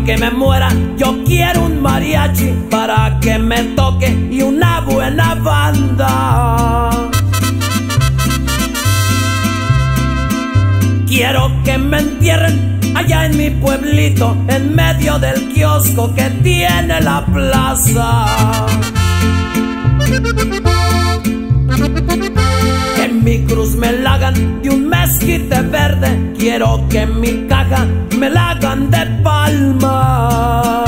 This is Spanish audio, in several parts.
que me muera yo quiero un mariachi para que me toque y una buena banda. Quiero que me entierren allá en mi pueblito, en medio del kiosco que tiene la plaza. Que mi cruz me la hagan de un mezquite verde, quiero que mi caja me la hagan de palma.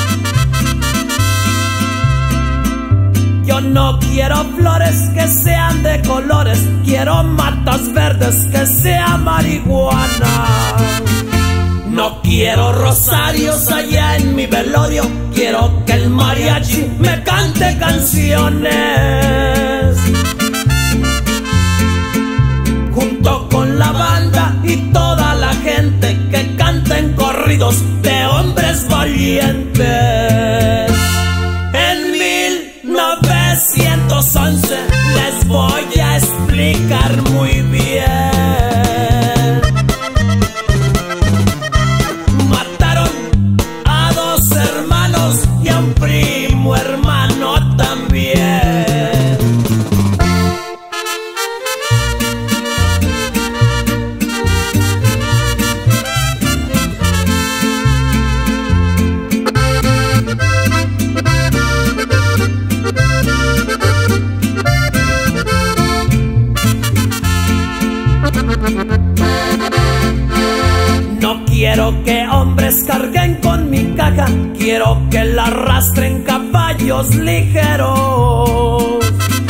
Yo no quiero flores que sean de colores, quiero matas verdes que sea marihuana. No quiero rosarios allá en mi velorio, quiero que el mariachi me cante canciones. Junto con la banda y toda la gente que canten corridos de hombres valientes. En 1911 les voy a explicar muy bien. Mataron a 2 hermanos y a un primo hermano también. No quiero que hombres carguen con mi caja, quiero que la arrastren caballos ligeros.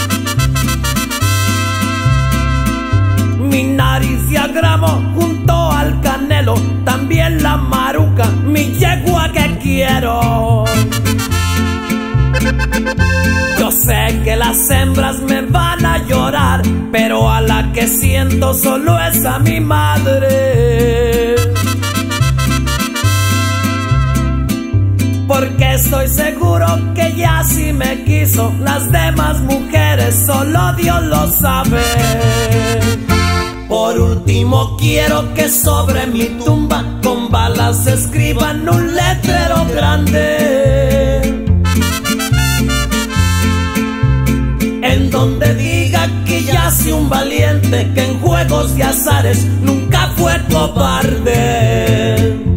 Mi nariz diagramo junto al canelo, también la maruca, mi yegua que quiero. Yo sé que las hembras me van a llorar, pero a la que siento solo es a mi madre. Porque estoy seguro que ella sí me quiso, las demás mujeres solo Dios lo sabe. Por último quiero que sobre mi tumba con balas escriban un letrero grande, en donde diga que yace un valiente que en juegos y azares nunca fue cobarde.